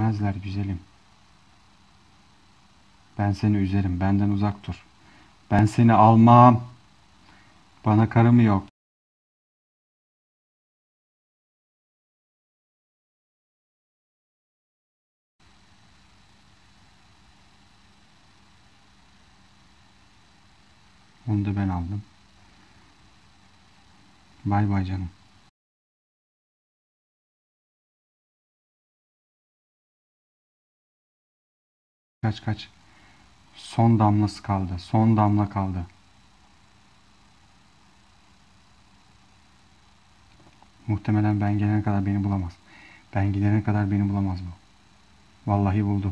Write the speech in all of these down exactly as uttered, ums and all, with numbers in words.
Üzmezler güzelim. Ben seni üzerim. Benden uzak dur. Ben seni almam. Bana karı mı yok? Onu da ben aldım. Bay bay canım. Kaç kaç. Son damlası kaldı. Son damla kaldı. Muhtemelen ben gelene kadar beni bulamaz. Ben gidene kadar beni bulamaz bu. Vallahi buldu.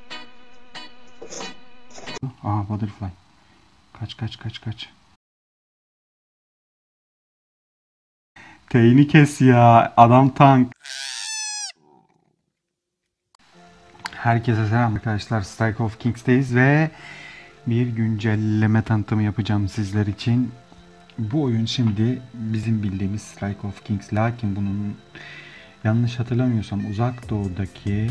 Aha butterfly. Kaç kaç kaç kaç. Teyini kes ya. Adam tank. Herkese selam arkadaşlar. Strike of Kings'teyiz ve bir güncelleme tanıtımı yapacağım sizler için. Bu oyun şimdi bizim bildiğimiz Strike of Kings. Lakin bunun yanlış hatırlamıyorsam Uzak Doğu'daki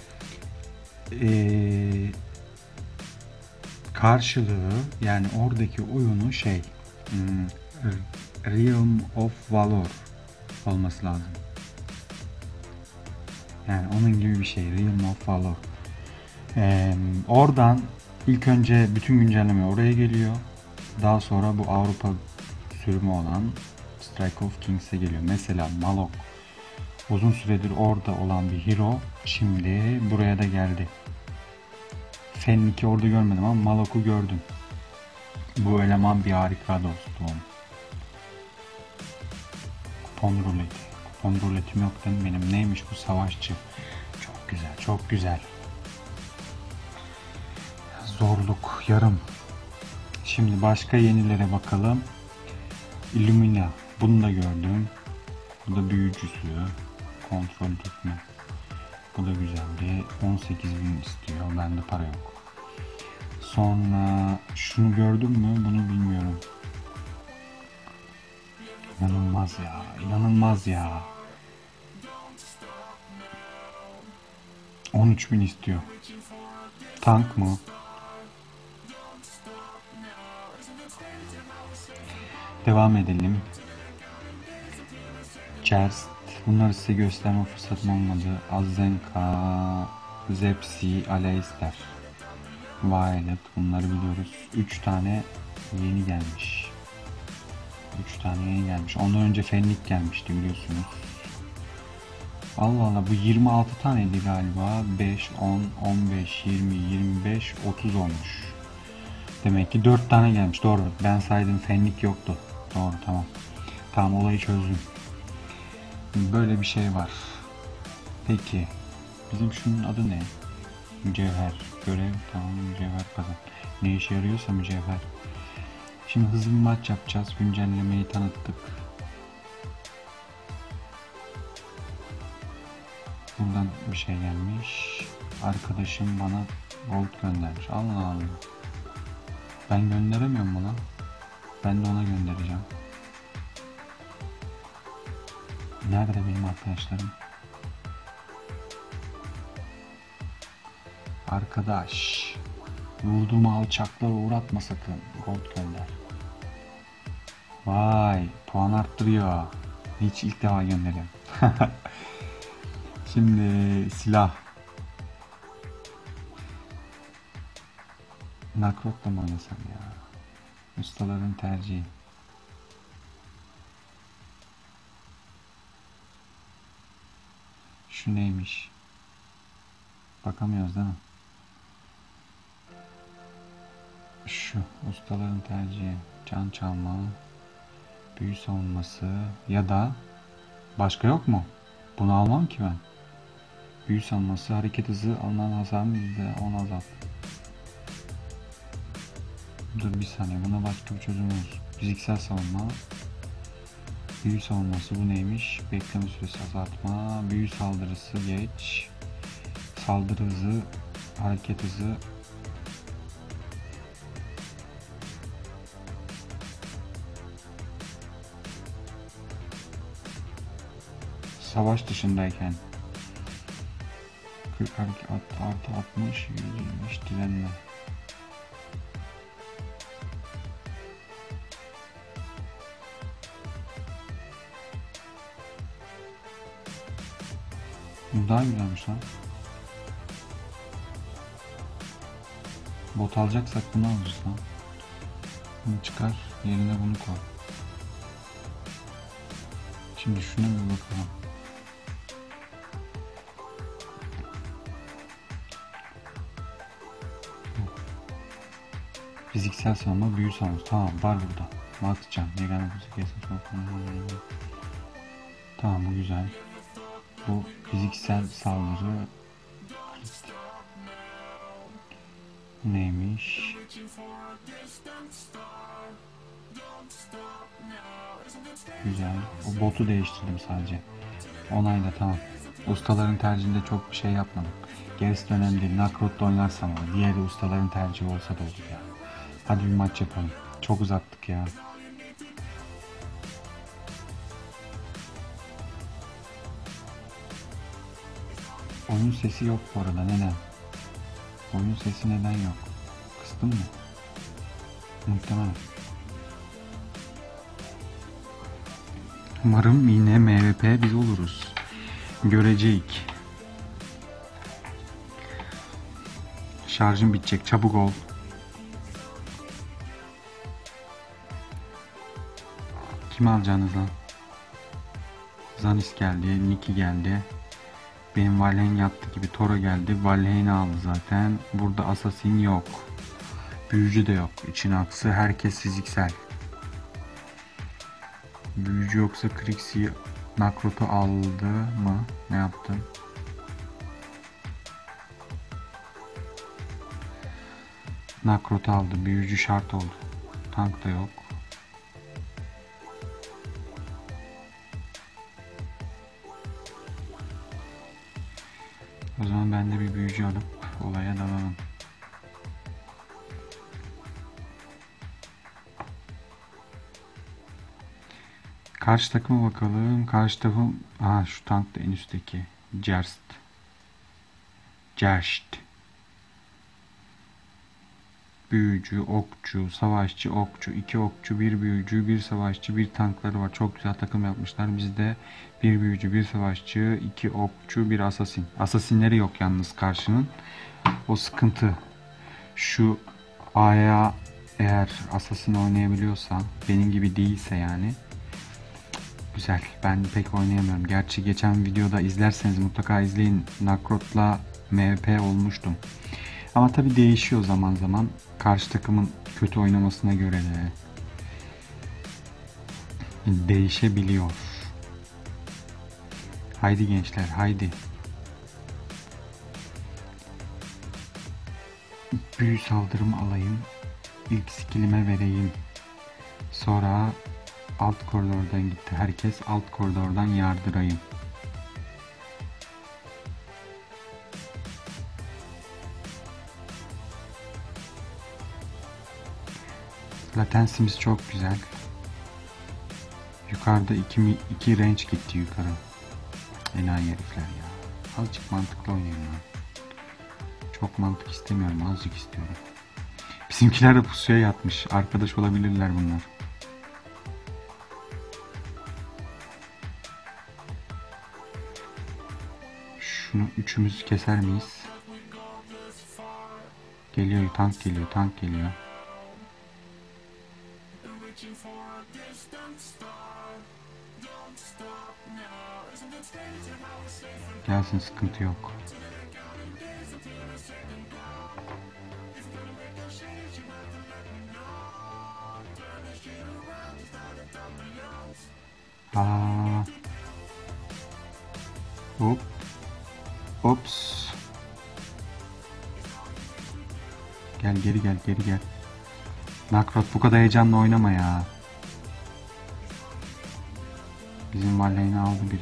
ee, karşılığı, yani oradaki oyunu şey hmm, Realm of Valor olması lazım. Yani onun gibi bir şey. Realm of Valor. Ee, oradan ilk önce bütün güncelleme oraya geliyor. Daha sonra bu Avrupa sürümü olan Strike of Kings'e geliyor. Mesela Malok uzun süredir orada olan bir hero şimdi buraya da geldi. Fennik'i orada görmedim ama Malok'u gördüm. Bu eleman bir harika dostum. Kupon ruleti. Kupon ruletim yok değil mi benim? Neymiş bu savaşçı? Çok güzel, çok güzel. Zorluk yarım. Şimdi başka yenilere bakalım. Illumina. Bunu da gördüm. Bu da büyücüsü. Kontrol tutma. Bu da güzeldi. on sekiz bin istiyor. Bende para yok. Sonra şunu gördün mü? Bunu bilmiyorum. İnanılmaz ya. İnanılmaz ya. on üç bin istiyor. Tank mı? Devam edelim. Chest. Bunları size gösterme fırsatım olmadı. Azenka, Zepsi, Aleister, Violet. Bunları biliyoruz. üç tane yeni gelmiş. üç tane yeni gelmiş. Ondan önce Fenlik gelmişti biliyorsunuz. Allah Allah, bu yirmi altı taneydi galiba. beş, on, on beş, yirmi, yirmi beş, otuz olmuş. Demek ki dört tane gelmiş. Doğru. Ben saydım, Fenlik yoktu. Doğru, tamam. Tamam, olayı çözdüm. Böyle bir şey var. Peki. Bizim şunun adı ne? Mücevher. Görev. Tamam, mücevher kazan. Ne işe yarıyorsa mücevher. Şimdi hızlı bir maç yapacağız. Güncellemeyi tanıttık. Buradan bir şey gelmiş. Arkadaşım bana gold göndermiş. Allah Allah. Ben gönderemiyorum buna. Ben de ona göndereceğim. Nerede benim arkadaşlarım? Arkadaş. Vurduğumu alçaklığa uğratma sakın. Gold gönder. Vay. Puan arttırıyor. Hiç ilk defa gönderiyorum. Şimdi silah. Nakrot'la mı oynasam ya? Ustaların tercihi. Şu neymiş? Bakamıyoruz değil mi? Şu ustaların tercihi. Can çalma, büyü savunması ya da başka yok mu? Bunu almam ki ben. Büyü savunması, hareket hızı, alınan hasarını yüzde on azalt. Dur bir saniye, buna başka bir çözüm olsun. Fiziksel savunma, büyü savunması, bu neymiş? Bekleme süresi azaltma, büyü saldırısı geç, saldırı hızı, hareket hızı, savaş dışındayken kırk artı altmış yüz yirmi beş direnme. Bu daha güzelmiş lan. Bot alacaksak bunu alırız lan. Bunu çıkar, yerine bunu koy. Şimdi şuna bir bakalım. Fiziksel savunma, büyü savunma. Tamam, var burada. Matcan, yegane bu kesin çok. Tamam, bu güzel. Bu fiziksel saldırı. Neymiş? Güzel. O botu değiştirdim sadece. Onayla, tamam. Ustaların tercihinde çok bir şey yapmadım. Gerisi de önemli değil. Nakrot'ta oynarsam olur. Diğeri ustaların tercihi olsa da olur ya. Hadi bir maç yapalım. Çok uzattık ya. Oyun sesi yok bu arada. Neden? Oyun sesi neden yok? Kıstım mı? Muhtemelen. Umarım yine M V P biz oluruz. Görecek. Şarjım bitecek. Çabuk ol. Kimi alacaksınız lan? Zanis geldi. Niki geldi. Benim Valheim yattı gibi. Toro geldi. Valheim'i aldı zaten. Burada Assassin yok. Büyücü de yok. İçin aksı. Herkes fiziksel. Büyücü yoksa Krixi Nakrot'u aldı mı? Ne yaptı? Nakrot'u aldı. Büyücü şart oldu. Tank da yok. O zaman ben de bir büyücü alıp olaya dalalım. Karşı takıma bakalım. Karşı takım... Aha, şu tank da en üstteki. Jerst. Jerst. Büyücü, okçu, savaşçı, okçu, iki okçu, bir büyücü, bir savaşçı, bir tankları var. Çok güzel takım yapmışlar. Bizde bir büyücü, bir savaşçı, iki okçu, bir asasin. Asasinleri yok yalnız karşının. O sıkıntı. Şu A'ya eğer asasin oynayabiliyorsa, benim gibi değilse yani, güzel. Ben pek oynayamıyorum. Gerçi geçen videoda izlerseniz mutlaka izleyin. Nakrot'la M V P olmuştum. Ama tabi değişiyor zaman zaman. Karşı takımın kötü oynamasına göre de değişebiliyor. Haydi gençler, haydi. Büyü saldırımı alayım. İlk skillime vereyim. Sonra alt koridordan gitti. Herkes alt koridordan yardırayım. Latensimiz çok güzel. Yukarıda iki, iki range gitti yukarı. Enayi herifler ya. Azıcık mantıklı oynayayım lan. Çok mantık istemiyorum. Azıcık istiyorum. Bizimkiler de pusuya yatmış. Arkadaş olabilirler bunlar. Şunu üçümüz keser miyiz? Geliyor, tank geliyor, tank geliyor. Gelsin, sıkıntı yok. Aa. Hop. Ops. Gel, geri gel, geri gel. Nakrot, bu kadar heyecanla oynama ya. Bizim Valheim'i aldı biri.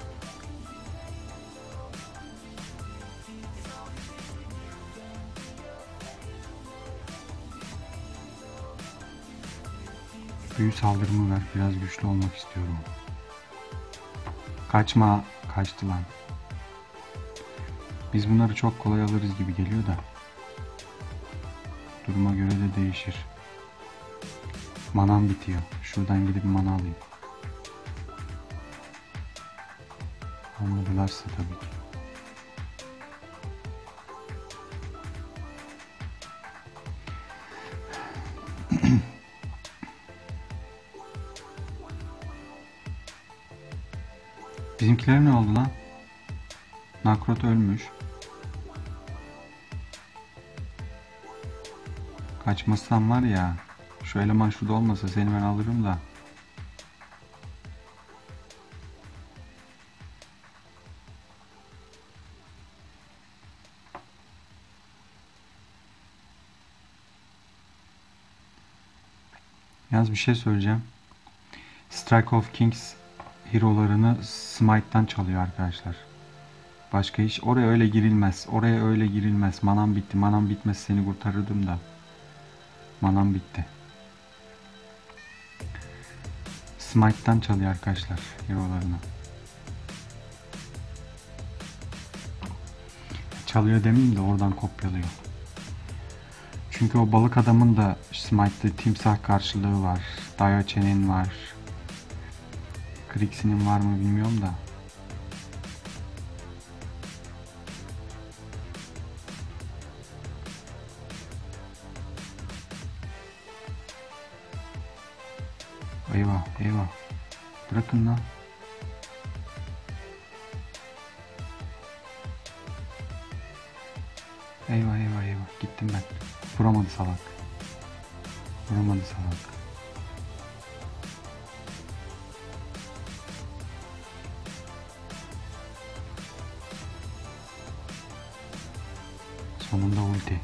Büyü saldırımı ver. Biraz güçlü olmak istiyorum. Kaçma. Kaçtı lan. Biz bunları çok kolay alırız gibi geliyor da. Duruma göre de değişir. Manam bitiyor. Şuradan gidip mana alayım. Almadılarsa tabii ki. Bizimkiler ne oldu lan? Nakrot ölmüş. Kaçmazsam var ya. Şu eleman şurada olmasa seni ben alırım da. Yalnız bir şey söyleyeceğim. Strike of Kings hero'larını Smite'dan çalıyor arkadaşlar. Başka hiç oraya öyle girilmez. Oraya öyle girilmez. Manam bitti. Manam bitmez seni kurtarırdım da. Manam bitti. Smite'dan çalıyor arkadaşlar hero'larını. Çalıyor demeyeyim de oradan kopyalıyor. Çünkü o balık adamın da Smite'de timsah karşılığı var. Diocean'in var. Krix'inin var mı bilmiyorum da. Eyvah eyvah. Bırakın lan. Eyvah eyvah eyvah. Gittim ben. Vuramadı salak. Vuramadı salak. Sonunda ulti.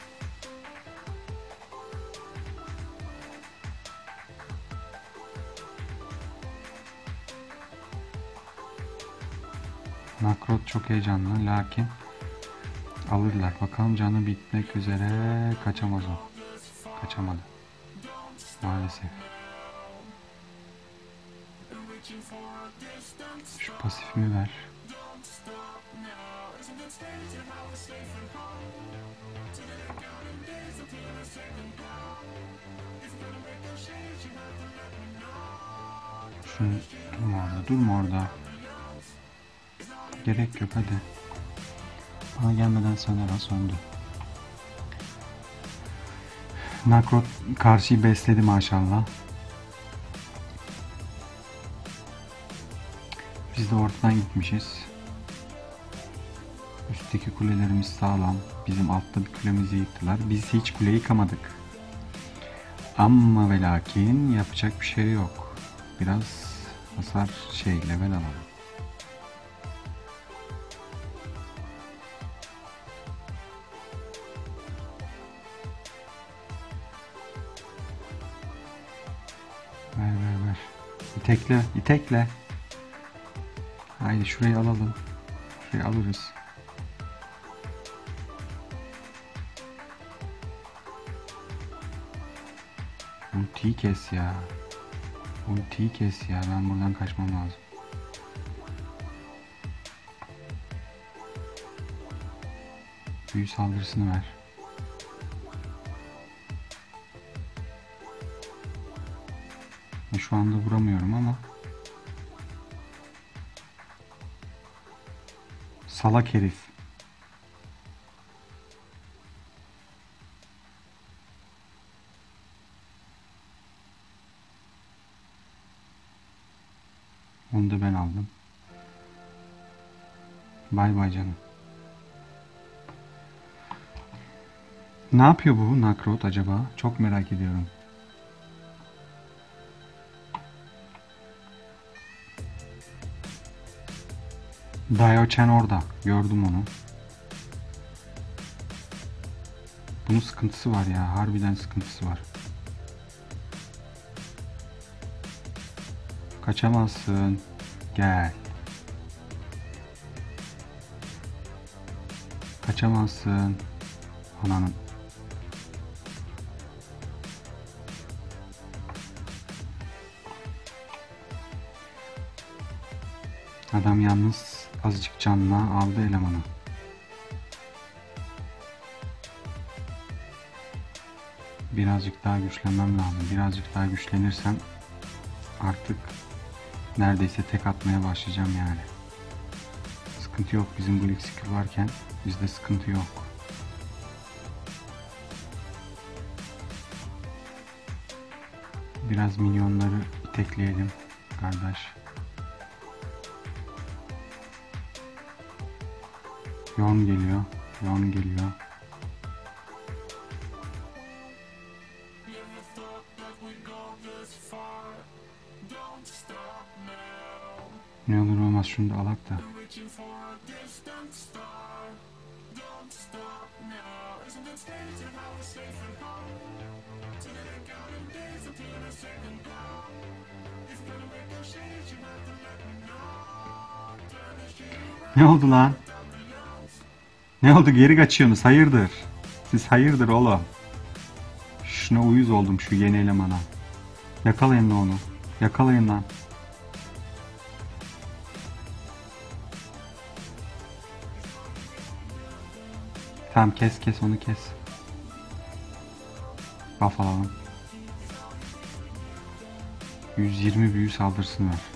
Nakrot çok heyecanlı lakin alırlar. Bakalım canı bitmek üzere. Kaçamaz o. Kaçamadı. Maalesef. Şu pasifimi ver. Şunu durma orada. Durma orada. Gerek yok hadi. Bana gelmeden söner ha söndü. Nakrot karşıyı besledi maşallah. Biz de ortadan gitmişiz. Üstteki kulelerimiz sağlam. Bizim altta bir kulemizi yıktılar. Biz hiç kule yıkamadık. Ama ve lakin yapacak bir şey yok. Biraz hasar şey level alalım. Ver ver ver. İtekle, itekle. Haydi şurayı alalım. Şurayı alırız. Ultiyi kes ya. Ultiyi kes ya. Ben buradan kaçmam lazım. Büyü saldırısını ver. Şu anda vuramıyorum ama salak herif. Onu da ben aldım. Bay bay canım. Ne yapıyor bu Nakrot acaba? Çok merak ediyorum. Diocean orada. Gördüm onu. Bunun sıkıntısı var ya. Harbiden sıkıntısı var. Kaçamazsın. Gel. Kaçamazsın. Ananın. Adam yalnız azıcık canla aldı elemanı. birazcık daha güçlenmem lazım. Birazcık daha güçlenirsem artık neredeyse tek atmaya başlayacağım yani. Sıkıntı yok. Bizim Bleak skill varken bizde sıkıntı yok. Biraz minyonları itekleyelim kardeş. Yon geliyor. Yon geliyor. Ne olur olmaz şunu da alak da. Ne oldu lan? Ne oldu, geri kaçıyorsunuz? Hayırdır? Siz hayırdır oğlum? Şuna uyuz oldum, şu yeni elemana. Yakalayın lan onu. Yakalayın lan. Tamam, kes kes onu kes. Buff alalım. yüz yirmi büyü saldırısını ver.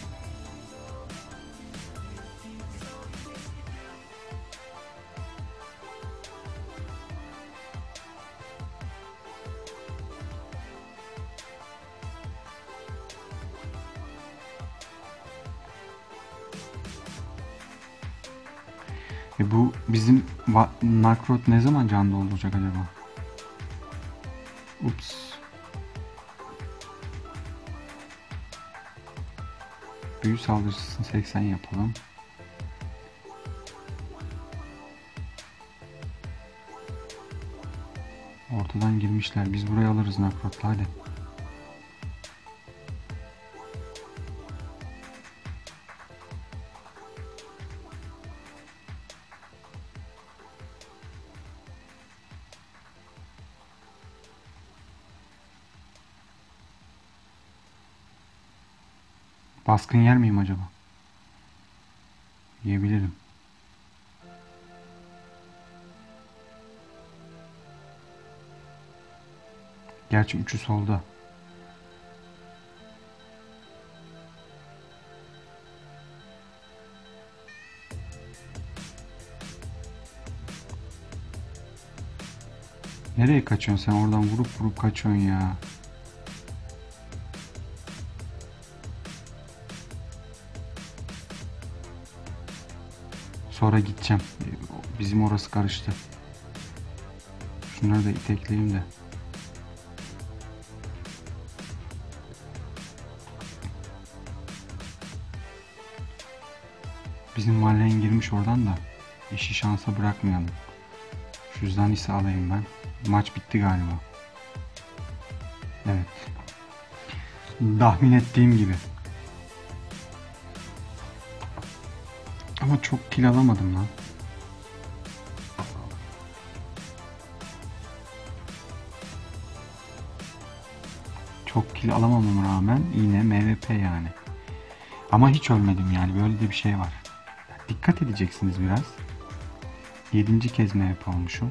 E bu bizim Nakrot ne zaman can dolduracak acaba? Ups. Büyü saldırısını seksen yapalım. Ortadan girmişler. Biz burayı alırız Nakrot'la, hadi. Baskın yer miyim acaba? Yiyebilirim. Gerçi üçü solda. Nereye kaçıyorsun sen? Oradan vurup vurup kaçıyorsun ya. Sonra gideceğim. Bizim orası karıştı. Şunları da itekleyeyim de. Bizim mahallen girmiş oradan da. İşi şansa bırakmayalım. Şu yüzden ise alayım ben. Maç bitti galiba. Evet. Tahmin ettiğim gibi. Ama çok kill alamadım lan. Çok kill alamamama rağmen yine M V P yani. Ama hiç ölmedim yani, böyle de bir şey var. Dikkat edeceksiniz biraz. Yedinci kez M V P olmuşum.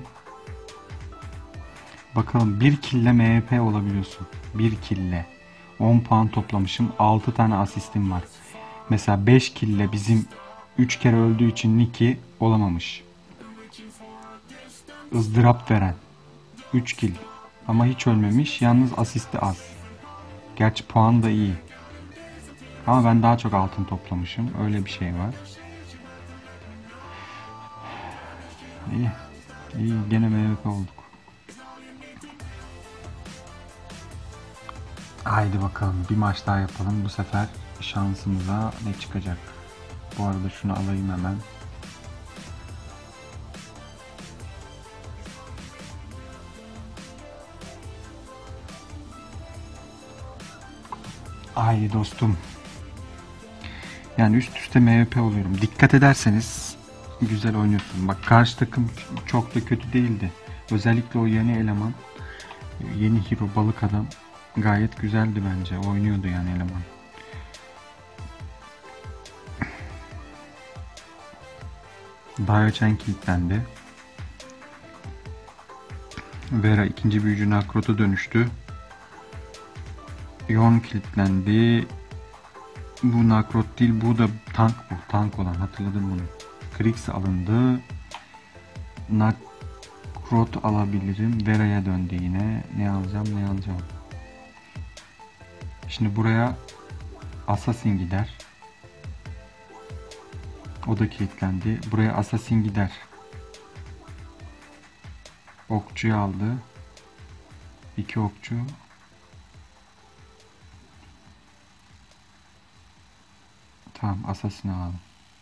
Bakalım, bir kille M V P olabiliyorsun. Bir kille. on puan toplamışım. altı tane asistim var. Mesela beş kille bizim üç kere öldüğü için Niki olamamış. ızdırap veren. üç kill. Ama hiç ölmemiş. Yalnız asisti az. Gerçi puan da iyi. Ama ben daha çok altın toplamışım. Öyle bir şey var. İyi. İyi. Gene M V P olduk. Haydi bakalım. Bir maç daha yapalım. Bu sefer şansımıza ne çıkacak? Bu arada şunu alayım hemen. Haydi dostum. Yani üst üste M V P oluyorum. Dikkat ederseniz güzel oynuyorsun. Bak, karşı takım çok da kötü değildi. Özellikle o yeni eleman, yeni hero balık adam gayet güzeldi bence. Oynuyordu yani eleman. Dayochen kilitlendi. Vera ikinci büyücü Nakrot'a dönüştü. Yorn kilitlendi. Bu Nakrot değil, bu da tank bu. Tank olan, hatırladım bunu. Krix alındı. Nakrot alabilirim. Vera'ya döndü yine. Ne alacağım ne alacağım. Şimdi buraya Assassin gider. O da kilitlendi. Buraya Assassin gider. Okçuyu aldı. İki okçu. Tamam, Assassin'i alalım.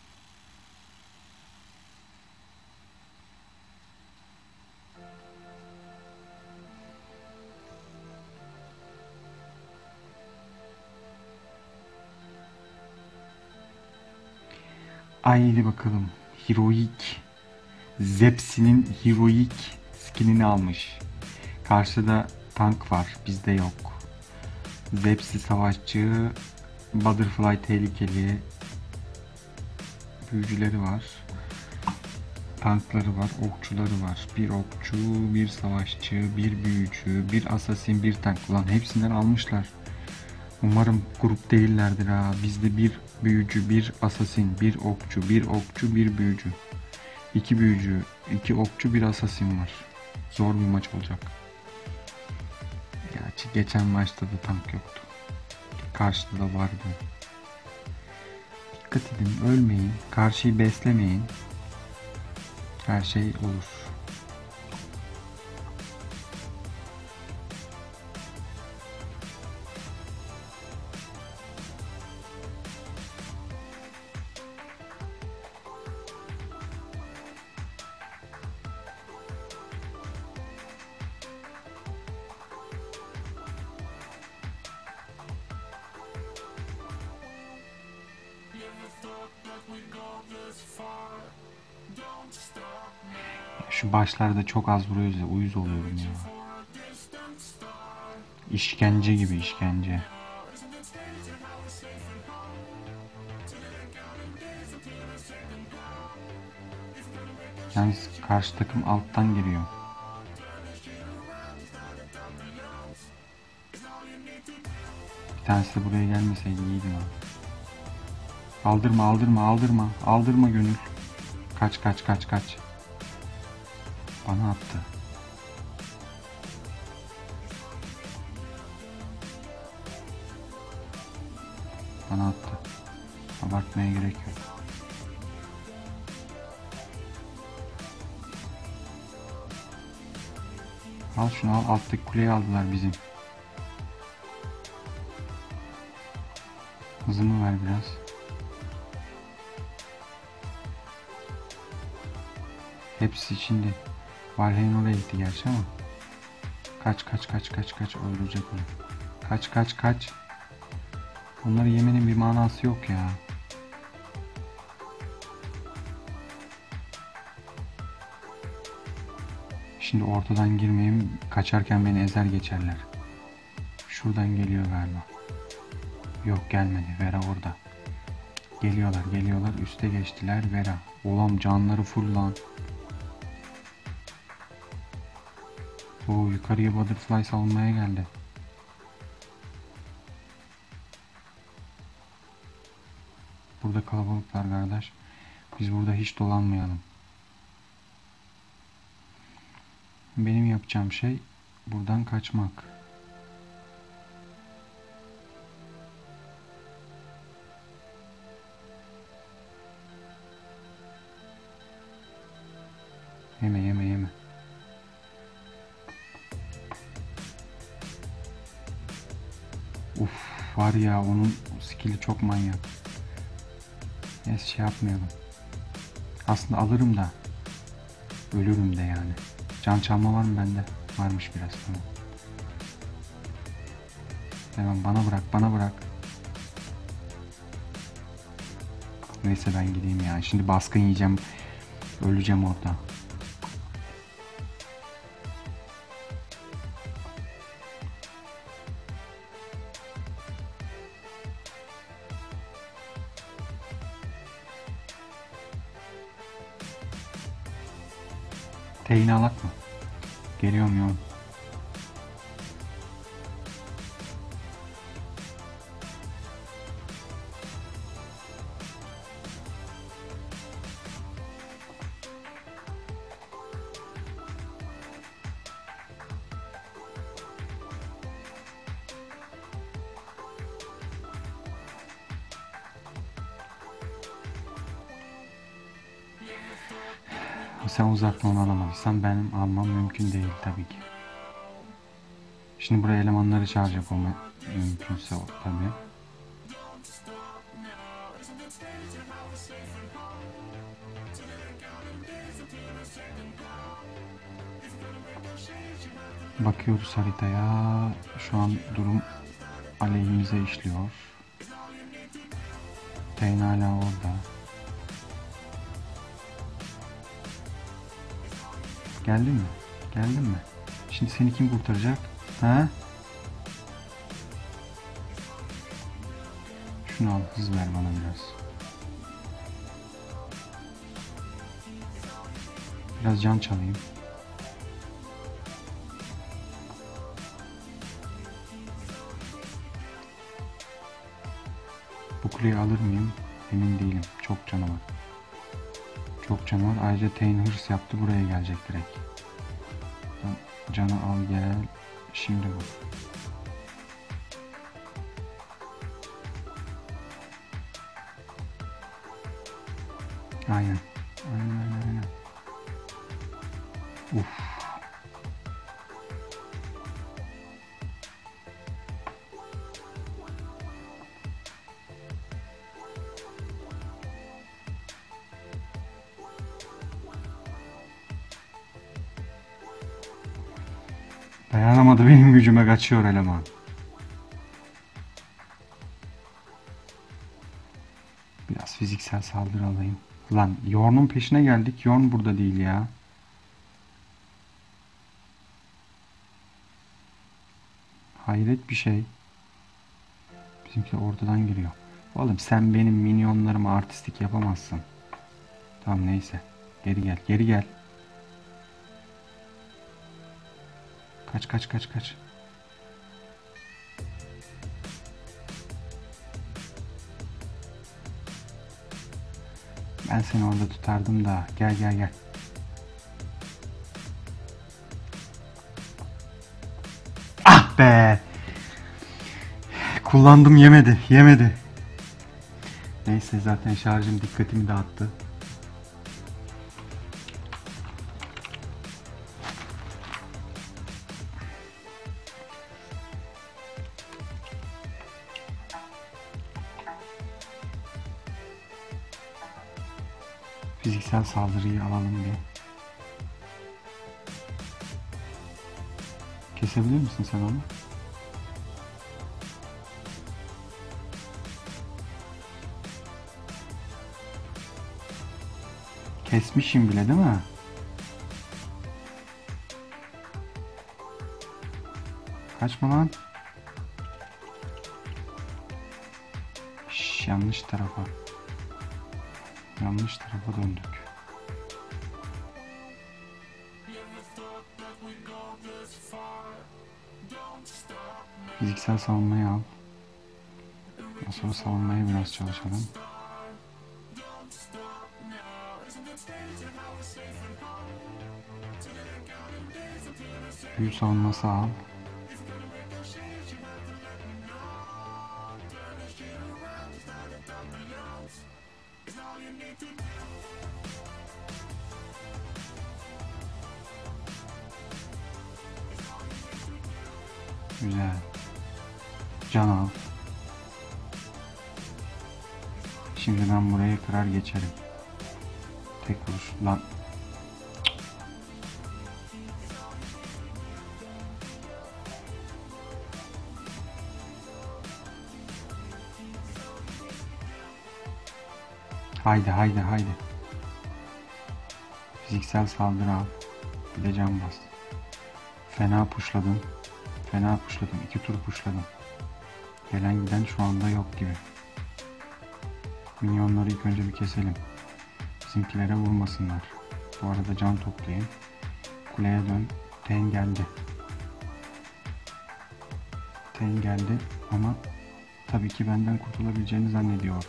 Haydi bakalım. Heroic. Zepsi'nin Heroic skinini almış. Karşıda tank var. Bizde yok. Zepsi savaşçı. Butterfly tehlikeli. Büyücüleri var. Tankları var. Okçuları var. Bir okçu, bir savaşçı, bir büyücü, bir assassin, bir tank. Ulan hepsinden almışlar. Umarım grup değillerdir ha. Bizde bir büyücü, bir assassin, bir okçu, bir okçu, bir büyücü. İki büyücü, iki okçu, bir assassin var. Zor bir maç olacak. Gerçi geçen maçta da tank yoktu. Karşıda da vardı. Dikkat edin, ölmeyin. Karşıyı beslemeyin. Her şey olur. Şu başlarda çok az vuruyoruz ya, uyuz oluyorum ya. İşkence gibi, işkence. Yani karşı takım alttan giriyor. Bir tanesi de buraya gelmeseydi iyiydi ya. Aldırma, aldırma, aldırma, aldırma gönül. Kaç, kaç, kaç, kaç. Bana attı. Bana attı. Abartmaya gerek yok. Al şunu, al. Alttaki kuleyi aldılar bizim. Hızımı ver biraz. Hepsi içinde. Valheim oraya gitti gerçi ama. Kaç, kaç, kaç, kaç, kaç. Öldürecek onu. Kaç, kaç, kaç. Onları yemenin bir manası yok ya. Şimdi ortadan girmeyeyim. Kaçarken beni ezer geçerler. Şuradan geliyor galiba. Yok, gelmedi. Vera orada. Geliyorlar, geliyorlar. Üste geçtiler. Vera. Oğlum canları full lan. Oo, yukarıya Butterfly salmaya geldi. Burada kalabalıklar kardeş. Biz burada hiç dolanmayalım. Benim yapacağım şey buradan kaçmak. Yeme yeme yeme. Uf, var ya, onun skill'i çok manyak. Neyse, şey yapmayalım. Aslında alırım da ölürüm de yani. Can çalma var mı bende? Varmış biraz, tamam. Hemen bana bırak, bana bırak. Neyse ben gideyim ya. Şimdi baskın yiyeceğim. Öleceğim orada. Teyini alak mı? Geliyorum yoğun. Sen uzaktan onu alamadıysan benim almam mümkün değil tabii ki. Şimdi buraya elemanları çağıracak olma mümkünse o tabii. Bakıyoruz haritaya. Şu an durum aleyhimize işliyor. Pain hala orada. Geldin mi? Geldin mi? Şimdi seni kim kurtaracak? Ha? Şunu al, hız ver bana biraz. Biraz can çalayım. Bu kuleyi alır mıyım? Emin değilim. Çok canı var. Çok canı var. Ayrıca Tain hırs yaptı. Buraya gelecek direkt. Canı al gel. Şimdi bu. Aynen. Aynen aynen aynen. Uf. Dayanamadı, benim gücüme kaçıyor eleman. Biraz fiziksel saldırı alayım. Lan Yorn'un peşine geldik. Yorn burada değil ya. Hayret bir şey. Bizimki ortadan giriyor. Oğlum sen benim minyonlarıma artistik yapamazsın. Tamam neyse. Geri gel. Geri gel. Kaç kaç kaç kaç. Ben seni orada tutardım da. Gel gel gel. Ah be. Kullandım, yemedi. Yemedi. Neyse, zaten şarjım dikkatimi dağıttı. Fiziksel saldırıyı alalım bir. Kesebilir misin sen onu? Kesmişim bile değil mi? Kaçma lan. Şş, yanlış tarafa. Yanlış tarafa döndük. Fiziksel savunmayı al. Ondan sonra savunmaya biraz çalışalım. Büyü savunması al. Güzel. Can al. Şimdi ben burayı kırar geçerim. Tek vuruş. Lan. Haydi haydi haydi. Fiziksel saldırı al. Bir de can bas. Fena puşladım. Fena puşladım. İki tur puşladım. Gelen giden şu anda yok gibi. Minyonları ilk önce bir keselim. Bizimkilere vurmasınlar. Bu arada can toplayayım. Kuleye dön. Ten geldi. Ten geldi ama tabii ki benden kurtulabileceğini zannediyor.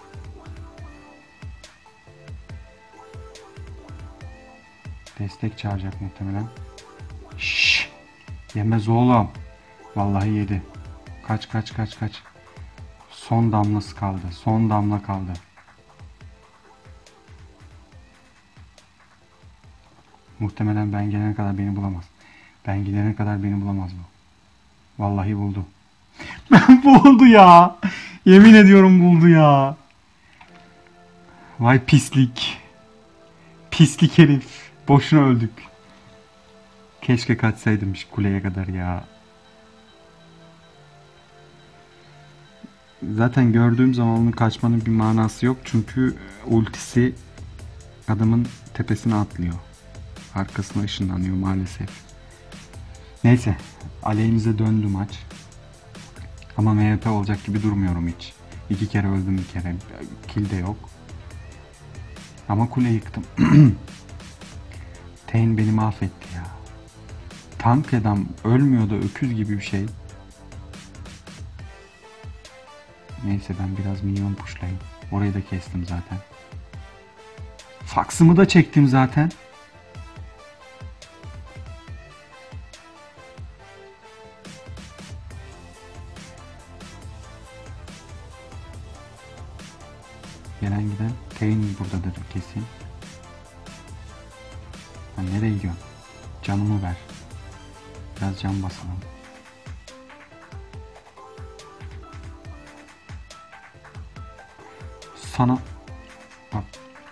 Destek çağıracak muhtemelen. Şşş! Yemez oğlum. Vallahi yedi. Kaç kaç kaç kaç. Son damlası kaldı. Son damla kaldı. Muhtemelen ben gelene kadar beni bulamaz. Ben gidene kadar beni bulamaz bu. Vallahi buldu. Buldu ya. Yemin ediyorum buldu ya. Vay pislik. Pislik herif. Boşuna öldük. Keşke kaçsaydım şu kuleye kadar ya. Zaten gördüğüm zaman onun kaçmanın bir manası yok. Çünkü ultisi adamın tepesine atlıyor. Arkasına ışınlanıyor maalesef. Neyse. Aleyhimize döndü maç. Ama M V P olacak gibi durmuyorum hiç. İki kere öldüm bir kere. Kill de yok. Ama kule yıktım. Tain beni mahvetti ya. Tank adam ölmüyor da öküz gibi bir şey. Neyse ben biraz minyon pushlayayım. Orayı da kestim zaten. Faksımı da çektim zaten. Gelen giden Tain buradadır kesin. Ha, nereye gidiyorsun? Canımı ver. Biraz can basalım. Sana bak.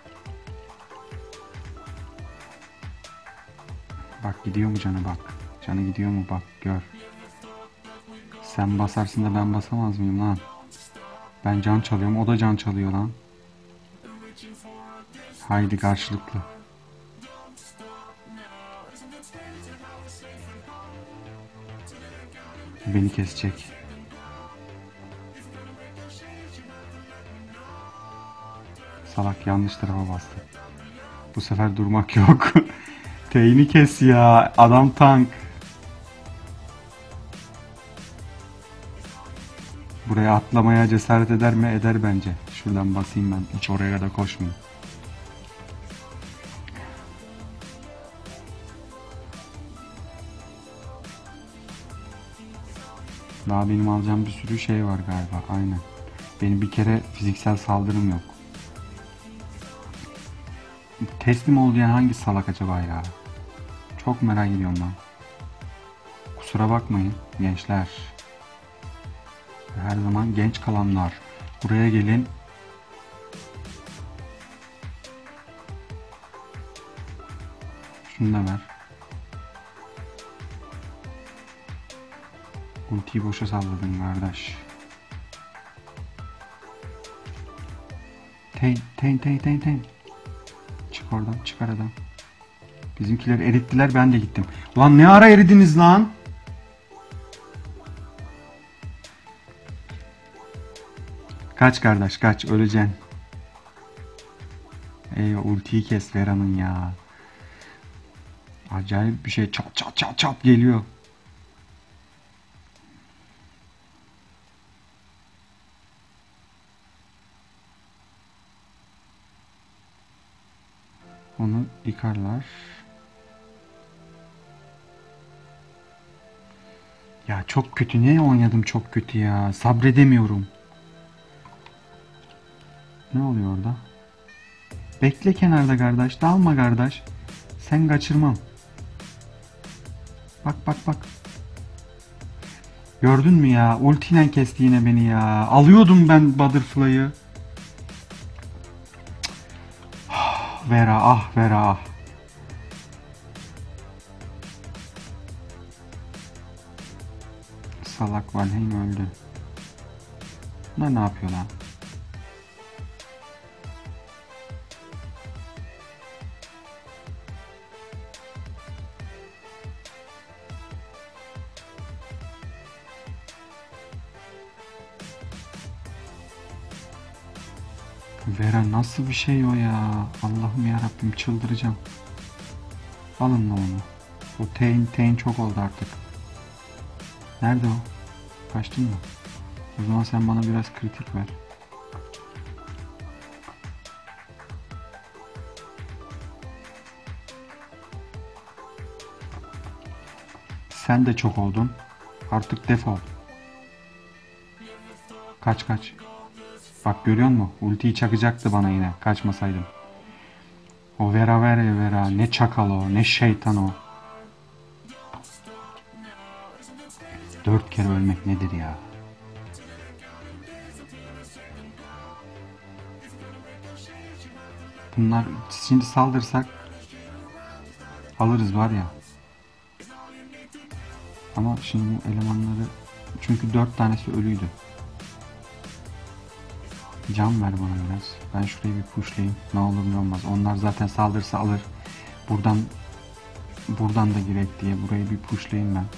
Bak gidiyor mu canı bak. Canı gidiyor mu bak gör. Sen basarsın da ben basamaz mıyım lan? Ben can çalıyorum o da can çalıyor lan. Haydi karşılıklı. Beni kesecek. Salak yanlış tarafa bastı. Bu sefer durmak yok. Tain'i kes ya. Adam tank. Buraya atlamaya cesaret eder mi? Eder bence. Şuradan basayım ben. Hiç oraya da koşmayayım. Daha benim alacağım bir sürü şey var galiba. Aynen. Benim bir kere fiziksel saldırım yok. Teslim ol diyen hangi salak acaba ya? Çok merak ediyorum ben. Kusura bakmayın gençler. Her zaman genç kalanlar. Buraya gelin. Şunu da ver. Ultiyi boşa salladın kardeş. Tain, Tain, Tain, Tain, Tain. Çık oradan, çık aradan. Bizimkileri erittiler, ben de gittim. Ulan ne ara eridiniz lan? Kaç kardeş, kaç, öleceksin. Eyvah, ultiyi kes Vera'nın ya. Acayip bir şey, çat çat çat çat geliyor. Onu yıkarlar. Ya çok kötü. Ne oynadım çok kötü ya. Sabredemiyorum. Ne oluyor orada? Bekle kenarda kardeş. Dalma kardeş. Sen kaçırmam. Bak bak bak. Gördün mü ya? Ultiyle kesti yine beni ya. Alıyordum ben Butterfly'ı. Vera ah Vera ah. Salak Valheim öldü. Bunlar ne yapıyor lan? Vera nasıl bir şey o ya? Allah'ım ya Rabbim çıldıracağım. Alın lan onu. O Tain, Tain çok oldu artık. Nerede o? Kaçtın mı? O zaman sen bana biraz kritik ver. Sen de çok oldun. Artık defol. Kaç kaç. Bak görüyor musun? Ultiyi çakacaktı bana yine. Kaçmasaydım. O Vera Vera Vera. Ne çakal o. Ne şeytan o. Dört kere ölmek nedir ya? Bunlar şimdi saldırsak alırız var ya. Ama şimdi bu elemanları çünkü dört tanesi ölüydü. Can ver bana biraz. Ben şurayı bir pushlayayım. Ne olur ne olmaz. Onlar zaten saldırsa alır. Buradan buradan da girek diye burayı bir pushlayayım ben.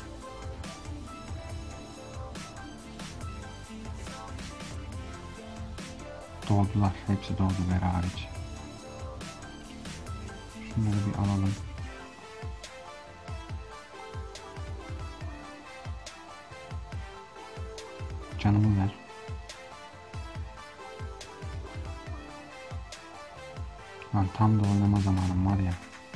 Doğdular. Hepsi doğdu Vera hariç. Şunları bir alalım. Canımı ver. Lan tam da oynama zamanım var ya.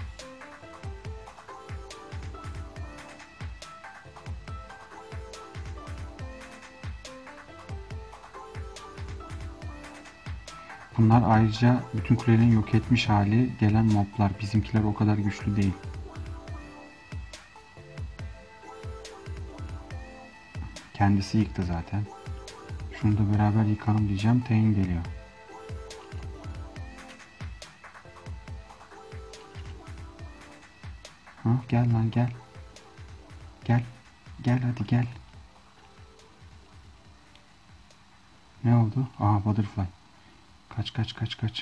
Bunlar ayrıca bütün kulelerin yok etmiş hali gelen moblar. Bizimkiler o kadar güçlü değil. Kendisi yıktı zaten. Şunu da beraber yıkalım diyeceğim. Tain geliyor. Ha, gel lan gel. Gel. Gel hadi gel. Ne oldu? Aha butterfly. Kaç kaç kaç kaç.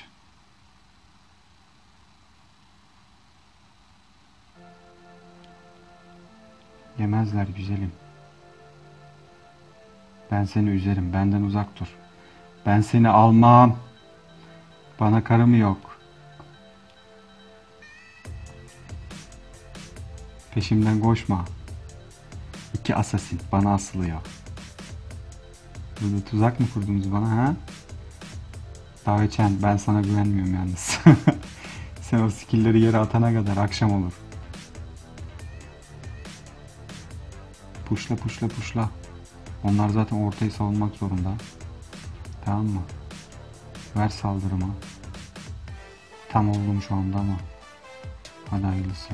Yemezler güzelim. Ben seni üzerim. Benden uzak dur. Ben seni almam. Bana karı mı yok? Peşimden koşma. İki asasin bana asılıyor. Burada tuzak mı kurdunuz bana ha? Daveçen ben sana güvenmiyorum yalnız. Sen o skill'leri yere atana kadar akşam olur. Puşla puşla puşla. Onlar zaten ortayı savunmak zorunda. Tamam mı? Ver saldırımı. Tam oldum şu anda ama. Hadi hayırlısı.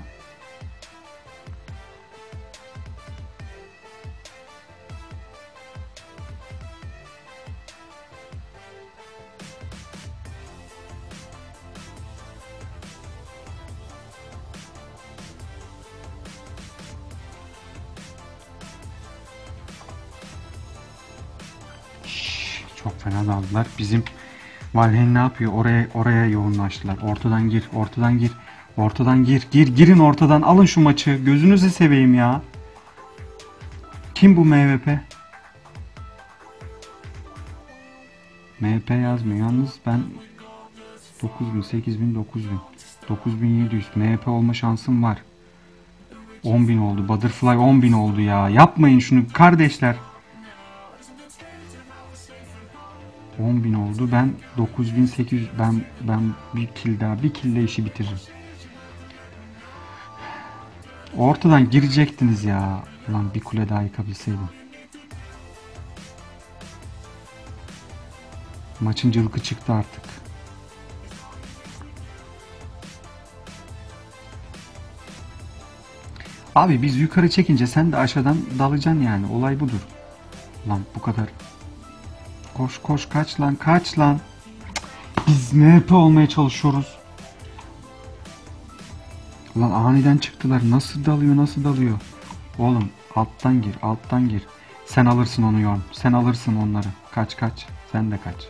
Çok fena daldılar. Bizim Valheim ne yapıyor? Oraya oraya yoğunlaştılar. Ortadan gir, ortadan gir. Ortadan gir, gir, girin ortadan. Alın şu maçı. Gözünüzü seveyim ya. Kim bu M V P? M V P yazmıyor. Yalnız ben dokuz bin, sekiz bin, dokuz bin. dokuz bin yedi yüz M V P olma şansım var. on bin oldu. Butterfly on bin oldu ya. Yapmayın şunu kardeşler. on bin oldu. Ben dokuz bin sekiz yüz ben ben bir kill daha bir kille işi bitiririm. Ortadan girecektiniz ya. Ulan bir kule daha yıkabilseydim. Maçın cılkı çıktı artık. Abi biz yukarı çekince sen de aşağıdan dalacaksın yani. Olay budur. Lan bu kadar. Koş koş kaç lan kaç lan. Biz M V P olmaya çalışıyoruz. Lan aniden çıktılar. Nasıl dalıyor nasıl dalıyor. Oğlum alttan gir alttan gir. Sen alırsın onu Yorm. Sen alırsın onları. Kaç kaç. Sen de kaç.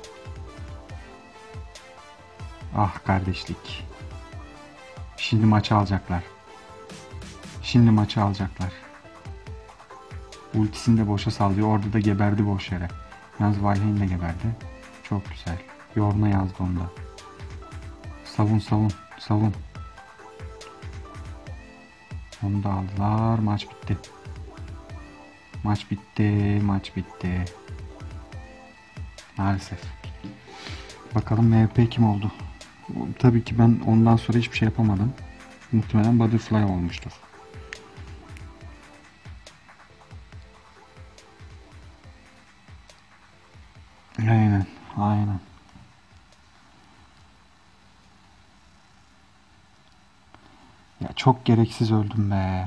Ah kardeşlik. Şimdi maçı alacaklar. Şimdi maçı alacaklar. Ultisini de boşa sallıyor. Orada da geberdi boş yere. Yalnız Valheim de geberdi. Çok güzel. Yorna yazdı onda. Savun savun savun. Onu da aldılar. Maç bitti. Maç bitti. Maç bitti. Maalesef. Bakalım M V P kim oldu? Tabii ki ben ondan sonra hiçbir şey yapamadım. Muhtemelen Butterfly olmuştur. Aynen. Aynen. Ya çok gereksiz öldüm be.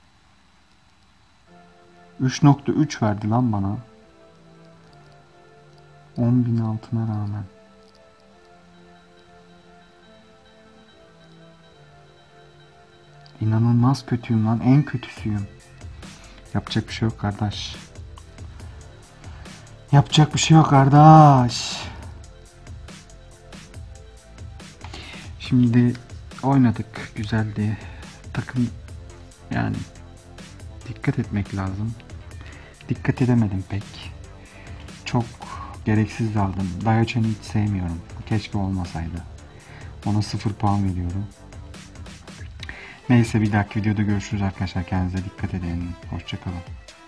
üç nokta üç verdi lan bana. on bin altına rağmen. İnanılmaz kötüyüm lan. En kötüsüyüm. Yapacak bir şey yok kardeş. Yapacak bir şey yok kardeş. Şimdi oynadık. Güzeldi. Takım yani dikkat etmek lazım. Dikkat edemedim pek. Çok gereksiz aldım. Dayachan'ı hiç sevmiyorum. Keşke olmasaydı. Ona sıfır puan veriyorum. Neyse bir dahaki videoda görüşürüz arkadaşlar. Kendinize dikkat edin. Hoşçakalın.